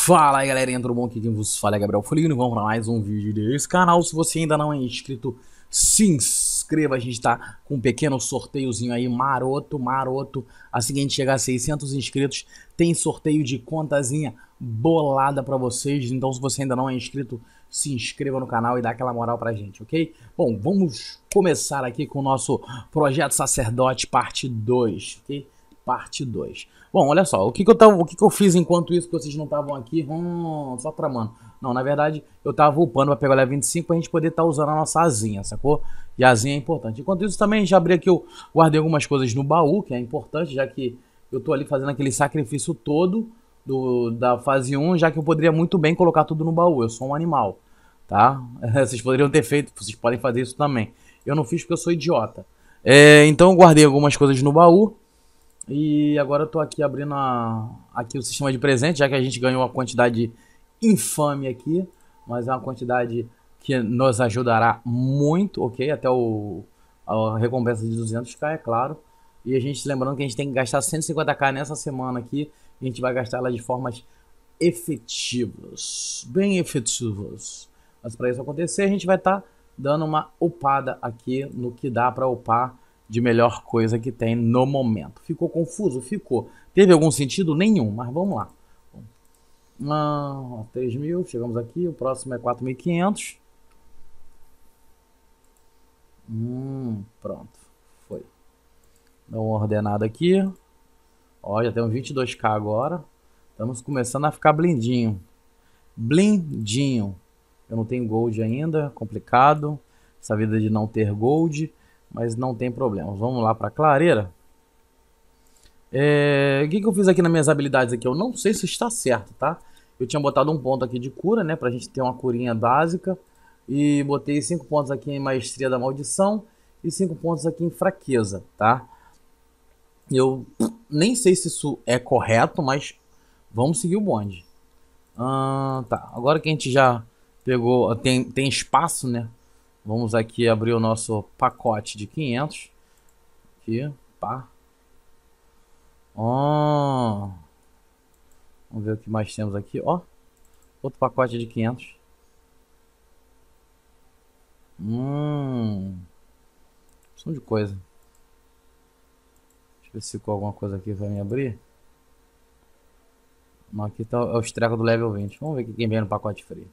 Fala aí galerinha, tudo bom? Aqui quem vos fala é Gabriel Folino. Vamos para mais um vídeo desse canal. Se você ainda não é inscrito, se inscreva. A gente tá com um pequeno sorteiozinho aí, maroto. Assim que a gente chegar a 600 inscritos, tem sorteio de contazinha bolada para vocês. Então se você ainda não é inscrito, se inscreva no canal e dá aquela moral pra gente, ok? Bom, vamos começar aqui com o nosso Projeto Sacerdote parte 2, ok? Parte 2. Bom, olha só, o que eu fiz enquanto isso que vocês não estavam aqui? Só tramando. Não, na verdade, eu tava upando pra pegar o level 25 pra gente poder estar usando a nossa asinha, sacou? E a asinha é importante. Enquanto isso também, já abri aqui, eu guardei algumas coisas no baú, que é importante, já que eu tô ali fazendo aquele sacrifício todo da fase 1, já que eu poderia muito bem colocar tudo no baú. Eu sou um animal, tá? Vocês poderiam ter feito, vocês podem fazer isso também. Eu não fiz porque eu sou idiota. Então eu guardei algumas coisas no baú. E agora eu tô aqui abrindo aqui o sistema de presente, já que a gente ganhou uma quantidade infame aqui, mas é uma quantidade que nos ajudará muito, ok? Até a recompensa de 200k, é claro. E a gente lembrando que a gente tem que gastar 150k nessa semana aqui, e a gente vai gastar ela de formas efetivas, bem efetivas. Mas para isso acontecer, a gente vai estar dando uma upada aqui no que dá para upar de melhor coisa que tem no momento. Ficou confuso? Ficou. Teve algum sentido? Nenhum, mas vamos lá. 3.000, chegamos aqui, o próximo é 4.500. Pronto, foi. Dá uma ordenada aqui. Ó, já temos 22k agora. Estamos começando a ficar blindinho. Blindinho. Eu não tenho gold ainda, complicado. Essa vida de não ter gold. Mas não tem problema. Vamos lá para a clareira. O que eu fiz aqui nas minhas habilidades aqui? Eu não sei se está certo, tá? Eu tinha botado um ponto aqui de cura, né? Pra gente ter uma curinha básica. E botei 5 pontos aqui em maestria da maldição. E 5 pontos aqui em fraqueza, tá? Eu nem sei se isso é correto, mas vamos seguir o bonde. Tá, agora que a gente já pegou, tem espaço, né? Vamos aqui abrir o nosso pacote de 500. Aqui, pá. Vamos ver o que mais temos aqui, ó. Outro pacote de 500. Som de coisa. Deixa eu ver se ficou alguma coisa aqui pra me abrir. Não, aqui tá o estreco do level 20. Vamos ver o que vem no pacote frio.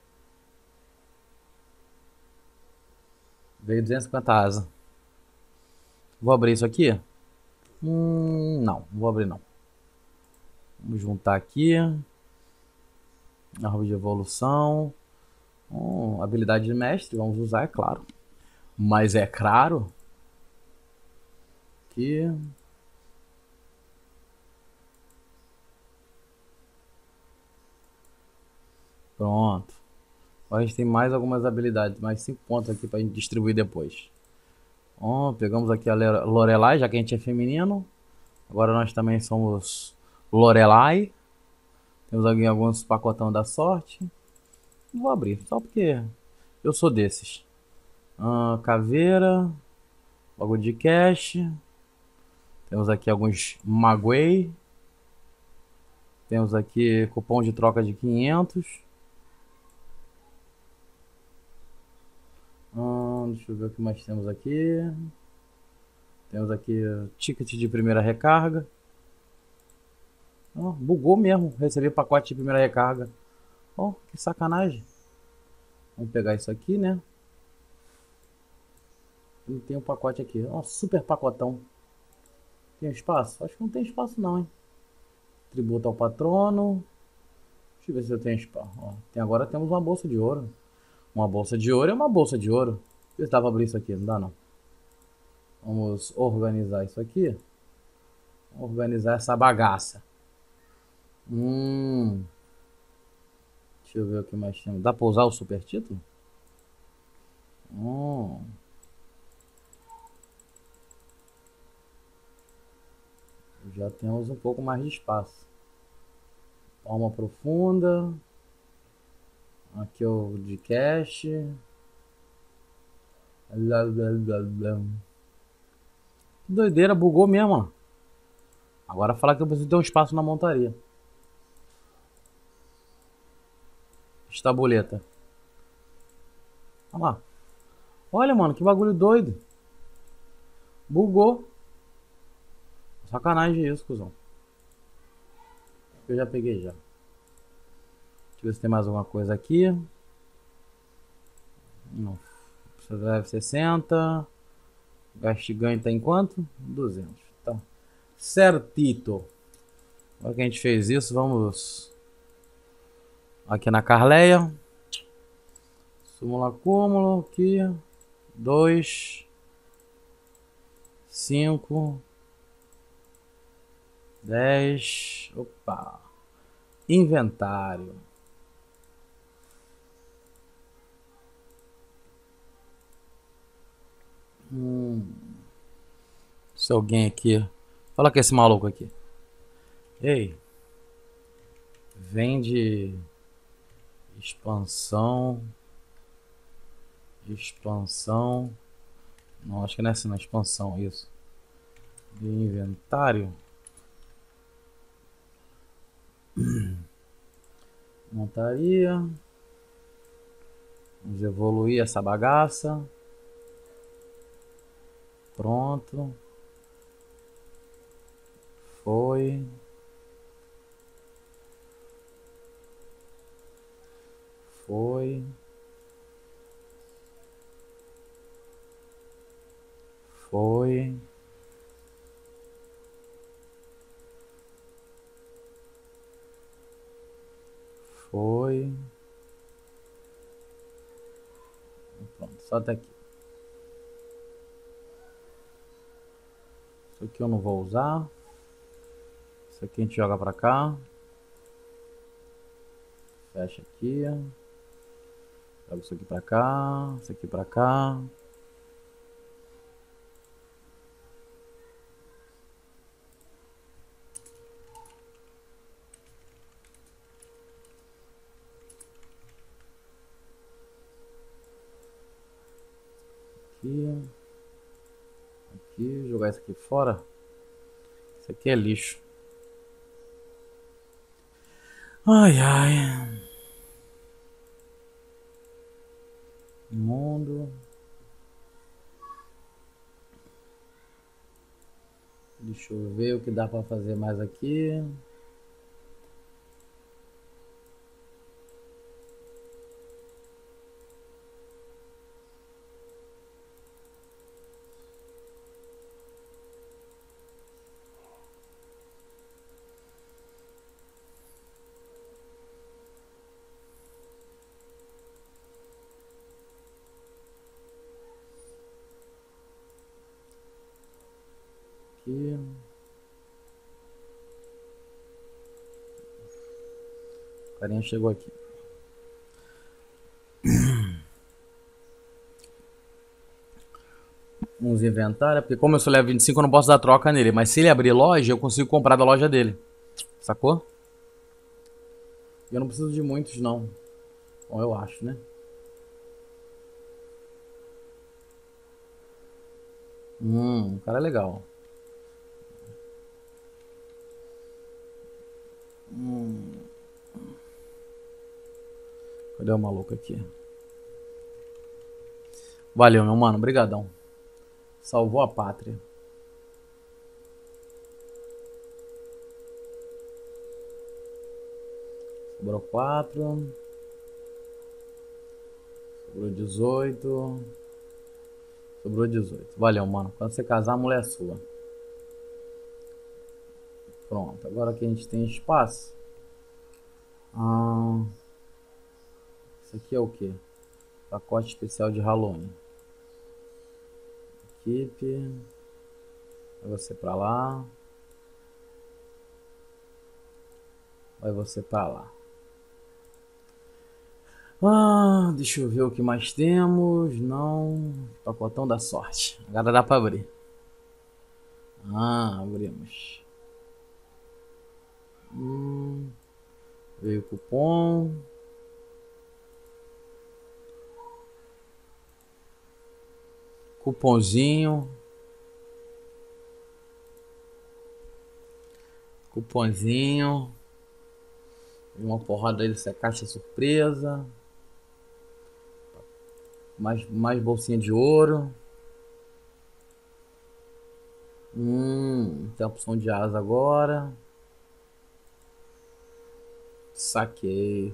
Veio 250 asa. Vou abrir isso aqui? Não vou abrir não. Vamos juntar aqui. Árvore de evolução. Habilidade de mestre, vamos usar, é claro. Mas é caro. Aqui. Pronto. Agora a gente tem mais algumas habilidades, mais 5 pontos aqui pra gente distribuir depois. Pegamos aqui a Lorelai, já que a gente é feminino. Agora nós também somos Lorelai. Temos aqui alguns pacotão da sorte. Não vou abrir, só porque eu sou desses. Caveira. Bagulho de cash. Temos aqui alguns Maguei. Temos aqui cupom de troca de 500. Deixa eu ver o que mais temos aqui. Temos aqui ticket de primeira recarga. Bugou mesmo. Recebi pacote de primeira recarga. Que sacanagem. Vamos pegar isso aqui, né? E tem um pacote aqui. Super pacotão. Tem espaço? Acho que não tem espaço não, hein? Tributo ao patrono. Deixa eu ver se eu tenho espaço. Agora temos uma bolsa de ouro. Uma bolsa de ouro é uma bolsa de ouro. Eu estava abrir isso aqui, não dá não. Vamos organizar isso aqui. Organizar essa bagaça. Deixa eu ver o que mais temos. Dá pra usar o super título? Já temos um pouco mais de espaço. Palma profunda. Aqui o de cash. Que doideira, bugou mesmo, ó. Agora falar que eu preciso ter um espaço na montaria. Estabuleta. Olha lá. Olha, mano, que bagulho doido. Bugou. Sacanagem isso, cuzão. Eu já peguei já. Deixa eu ver se tem mais alguma coisa aqui. Não. Drive 60. Gasto ganho tá em quanto? 200. Tá. Certito. Agora que a gente fez isso, vamos aqui na Carleia. Súmula acúmulo aqui. 2, 5, 10. Opa. Inventário. Se alguém aqui. Fala com esse maluco aqui. Ei. Vende expansão. Expansão. Não, acho que não é assim, não. Expansão, isso. De inventário. Montaria. Vamos evoluir essa bagaça. Pronto. Foi. Foi. Foi. Foi. Pronto, só até aqui. Isso aqui eu não vou usar. Isso aqui a gente joga pra cá. Fecha aqui. Joga isso aqui pra cá. Isso aqui pra cá. Aqui. Aqui. Jogar isso aqui fora. Isso aqui é lixo. Ai, ai. Mundo. Deixa eu ver o que dá pra fazer mais aqui. Aqui. O carinha chegou aqui. Uns inventários, porque como eu sou level 25 eu não posso dar troca nele, mas se ele abrir loja eu consigo comprar da loja dele, sacou? E eu não preciso de muitos não. Bom, eu acho, né? O cara é legal. Cadê o maluco aqui? Valeu, meu mano, brigadão. Salvou a pátria. Sobrou 4. Sobrou 18. Sobrou 18. Valeu, mano. Quando você casar, a mulher é sua. Pronto. Agora que a gente tem espaço. Isso aqui é o que? Pacote especial de Halloween. Equipe. Vai você pra lá. Vai você pra lá. Deixa eu ver o que mais temos. Não. Pacotão da sorte. Agora dá pra abrir. Abrimos. Veio cupom. Cupomzinho. Cupomzinho. Uma porrada deles é caixa surpresa. Mais bolsinha de ouro. Tem a opção de asa agora. Saquei.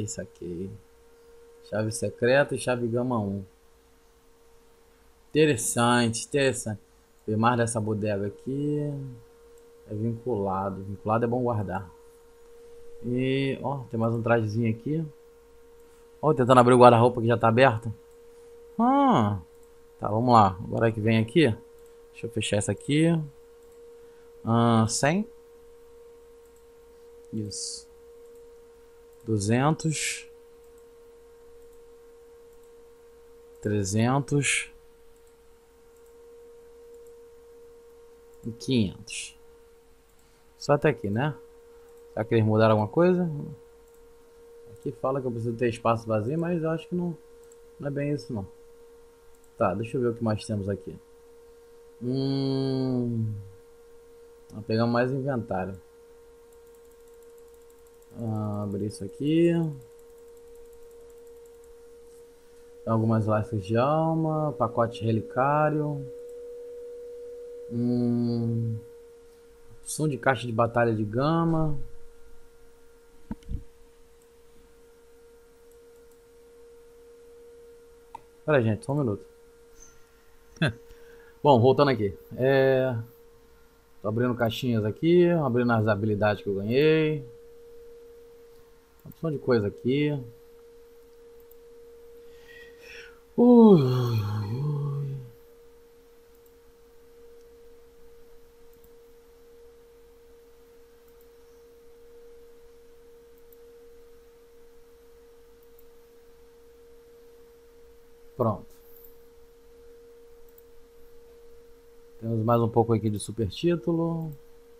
Chave secreta e chave gama 1. Interessante. Ver mais dessa bodega aqui. É vinculado. Vinculado é bom guardar. E, ó, tem mais um trajezinho aqui. Ó, tentando abrir o guarda-roupa que já tá aberto. Tá, vamos lá. Agora que vem aqui. Deixa eu fechar essa aqui. 100. Isso. 200. 300. E 500. Só até aqui, né? Será que eles mudaram alguma coisa? Aqui fala que eu preciso ter espaço vazio, mas eu acho que não é bem isso não. Tá, deixa eu ver o que mais temos aqui. Vou pegar mais inventário. Abrir isso aqui. Algumas lascas de alma. Pacote relicário. Som de caixa de batalha de gama. Pera aí, gente, só um minuto. Bom, voltando aqui. Tô abrindo caixinhas aqui, abrindo as habilidades que eu ganhei. Opção de coisa aqui. Pronto. Temos mais um pouco aqui de super título.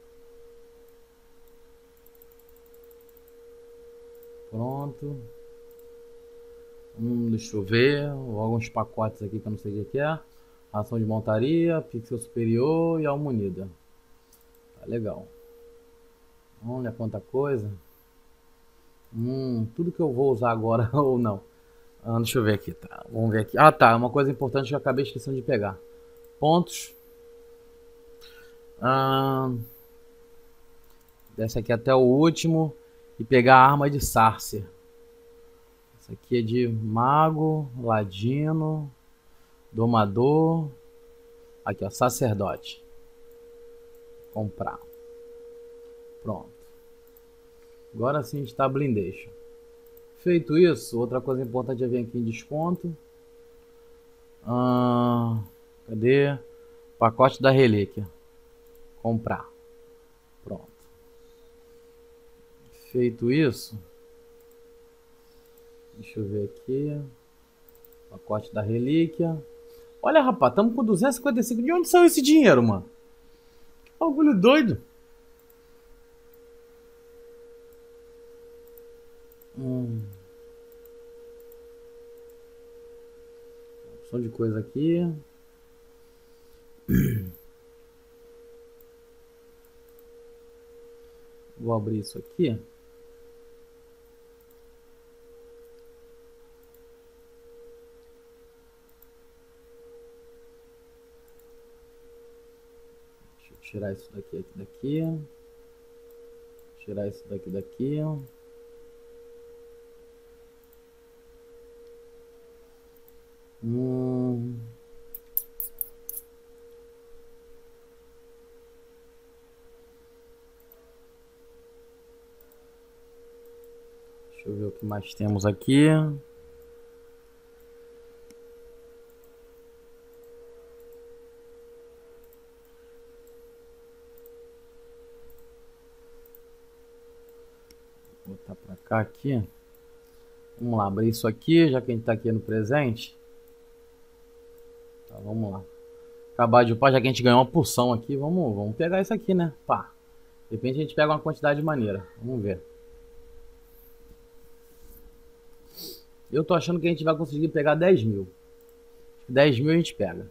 Pronto. Deixa eu ver. Alguns pacotes aqui que eu não sei o que é. Ação de montaria, pixel superior e alma unida. Tá legal. Olha quanta coisa. Tudo que eu vou usar agora ou não. Deixa eu ver aqui, tá? Vamos ver aqui. Tá. Uma coisa importante que eu acabei esquecendo de pegar. Pontos. Desce aqui até o último. E pegar a arma de Sarcer. Essa aqui é de mago, ladino, domador. Aqui, ó, sacerdote. Comprar. Pronto. Agora sim está blindation. Feito isso, outra coisa importante é vir aqui em desconto. Cadê? Pacote da relíquia. Comprar. Pronto. Feito isso. Deixa eu ver aqui. Pacote da relíquia. Olha, rapaz, estamos com 255. De onde saiu esse dinheiro, mano? Que bagulho doido. Opção de coisa aqui. Vou abrir isso aqui. Deixa eu tirar isso daqui. Tirar isso daqui. Deixa eu ver o que mais temos aqui. Vou botar pra cá aqui. Vamos lá, abrir isso aqui, já que a gente tá aqui no presente. Tá, vamos lá. Acabar de upar, já que a gente ganhou uma porção aqui, vamos pegar isso aqui, né? Pá. De repente a gente pega uma quantidade maneira. Vamos ver. Eu tô achando que a gente vai conseguir pegar 10 mil. 10 mil a gente pega.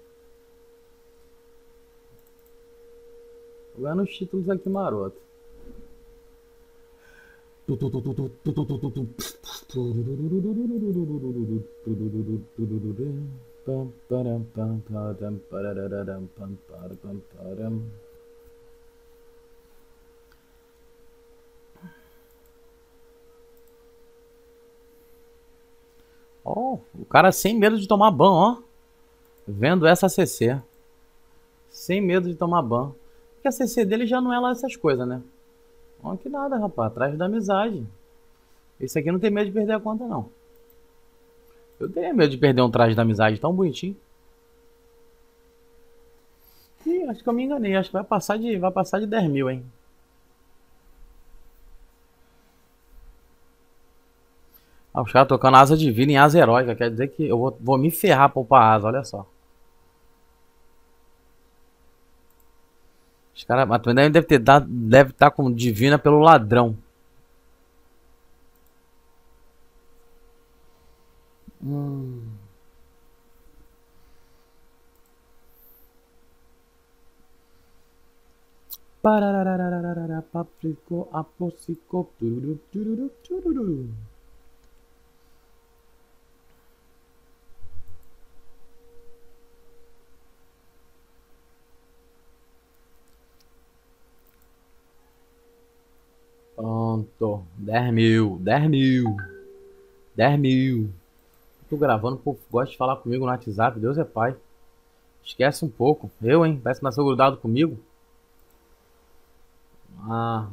Tô ganhando os títulos aqui maroto. Ó, o cara sem medo de tomar ban, ó. Vendo essa CC. Sem medo de tomar ban. Porque a CC dele já não é lá essas coisas, né? Ó, que nada, rapaz. Atrás da amizade. Esse aqui não tem medo de perder a conta, não. Eu teria medo de perder um traje da amizade tão bonitinho. Ih, acho que eu me enganei. Acho que vai passar de 10 mil, hein? Ah, os caras tocando asa divina em asa heróica. Quer dizer que eu vou me ferrar pra upar asa, olha só. Os caras, mas também deve estar com divina pelo ladrão. Hum. Pararararararara, papricou, apocicou, tururu, tururu, tururu. Pronto. 10 mil, 10 mil, 10 mil. Tô gravando, o povo gosta de falar comigo no WhatsApp. Deus é pai. Esquece um pouco. Eu, hein? Parece que nasceu grudado comigo. Ah.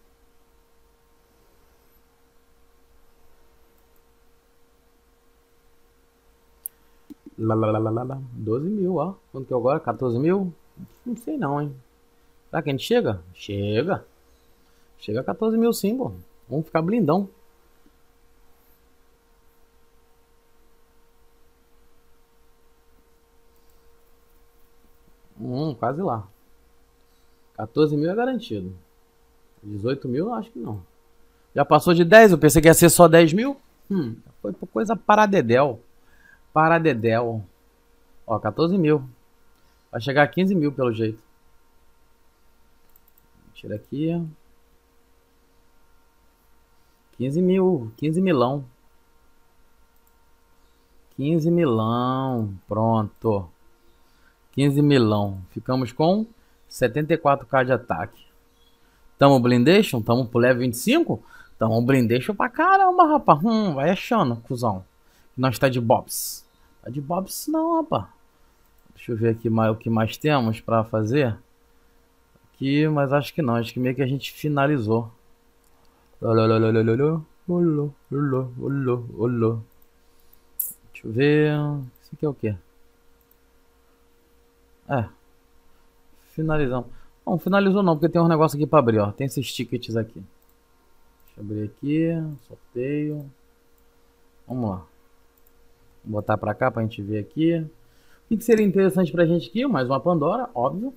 Lá. 12 mil, ó. Quanto que é agora? 14 mil? Não sei não, hein? Será que a gente chega? Chega. Chega a 14 mil sim, pô. Vamos ficar blindão. Quase lá. 14 mil é garantido. 18 mil, acho que não. Já passou de 10? Eu pensei que ia ser só 10 mil. Foi por coisa paradedel. Paradedel. Ó, 14 mil. Vai chegar a 15 mil pelo jeito. Tira aqui. 15 mil. 15 milão. 15 milão. Pronto. 15 milão. Ficamos com 74k de ataque. Tamo blindation? Tamo pro level 25? Tamo blindation pra caramba, rapaz. Vai achando, cuzão. Nós tá de bobs. Tá de bobs não, rapaz. Deixa eu ver aqui o que mais temos pra fazer. Aqui, mas acho que não. Acho que meio que a gente finalizou. Deixa eu ver. Isso aqui é o quê? É. Finalizamos. Não, finalizou não, porque tem um negócio aqui pra abrir, ó. Tem esses tickets aqui. Deixa eu abrir aqui. Sorteio. Vamos lá. Vou botar pra cá pra gente ver aqui. O que seria interessante pra gente aqui? Mais uma Pandora, óbvio.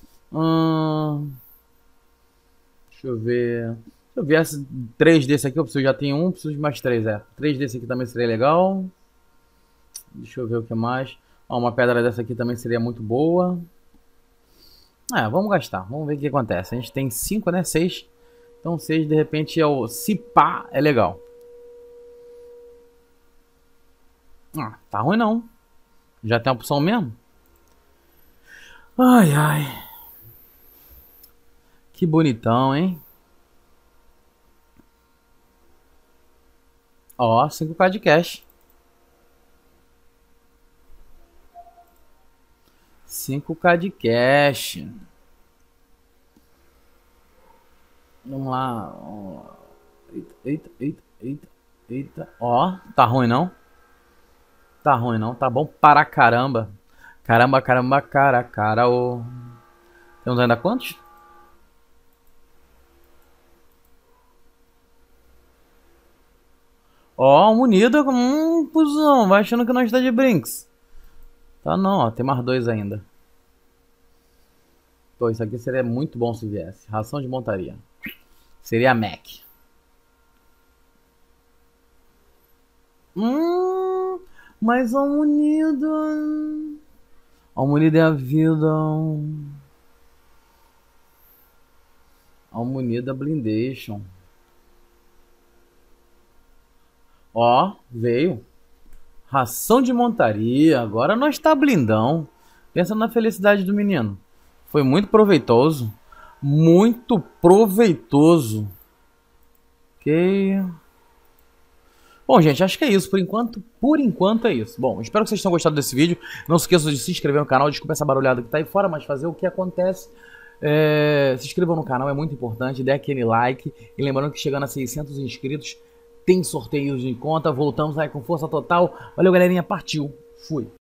Deixa eu ver. Se eu viesse 3 desse aqui, eu preciso, já tenho preciso de mais 3, 3 desse aqui também seria legal. Deixa eu ver o que mais. Ó, uma pedra dessa aqui também seria muito boa. Vamos gastar. Vamos ver o que acontece. A gente tem 5, né? 6. Então 6 de repente se pá, é legal. Tá ruim não. Já tem a opção mesmo? Ai, ai. Que bonitão, hein? Ó, 5k de cash. 5k de cash. Vamos lá. Eita. Ó, tá ruim não? Tá ruim não, tá bom para caramba. Caramba, cara, ô. Temos ainda quantos? Ó, munida. Cuzão, vai achando que nós tá de brinks. Tá não, ó, tem mais 2 ainda. Pô, isso aqui seria muito bom se viesse. Ração de montaria. Seria a Mac. Mas a munida. A munida é a vida. A munida blindation. Ó, veio. Ração de montaria. Agora nós tá blindão. Pensa na felicidade do menino. Foi muito proveitoso. Muito proveitoso. Ok. Bom, gente, acho que é isso. Por enquanto é isso. Bom, espero que vocês tenham gostado desse vídeo. Não se esqueçam de se inscrever no canal. Desculpa essa barulhada que tá aí fora, mas fazer o que acontece. Se inscrevam no canal, é muito importante. Dê aquele like. E lembrando que chegando a 600 inscritos, tem sorteios de conta. Voltamos aí com força total. Valeu, galerinha. Partiu. Fui.